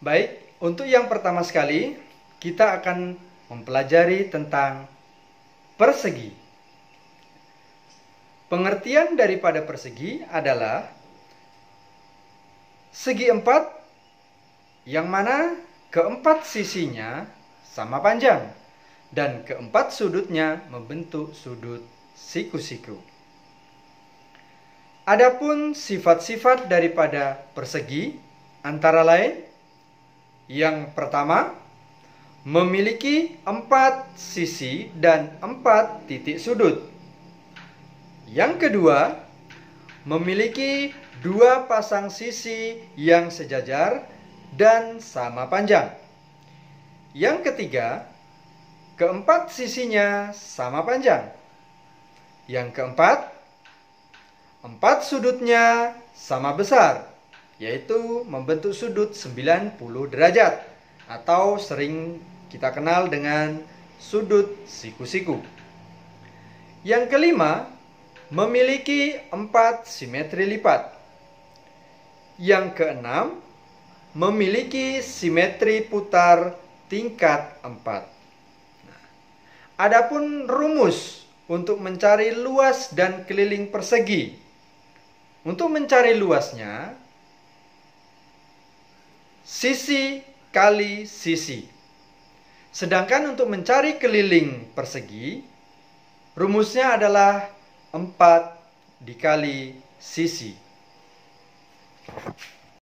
Baik, untuk yang pertama sekali, kita akan mempelajari tentang persegi. Pengertian daripada persegi adalah segi empat, yang mana keempat sisinya sama panjang dan keempat sudutnya membentuk sudut siku-siku. Adapun sifat-sifat daripada persegi antara lain, yang pertama, memiliki 4 sisi dan 4 titik sudut. Yang kedua, memiliki 2 pasang sisi yang sejajar dan sama panjang. Yang ketiga, keempat sisinya sama panjang. Yang keempat, 4 sudutnya sama besar, yaitu membentuk sudut 90 derajat atau sering kita kenal dengan sudut siku-siku. Yang kelima, memiliki 4 simetri lipat. Yang keenam, memiliki simetri putar tingkat 4. Adapun rumus untuk mencari luas dan keliling persegi. Untuk mencari luasnya, sisi kali sisi. Sedangkan untuk mencari keliling persegi, rumusnya adalah 4 dikali sisi.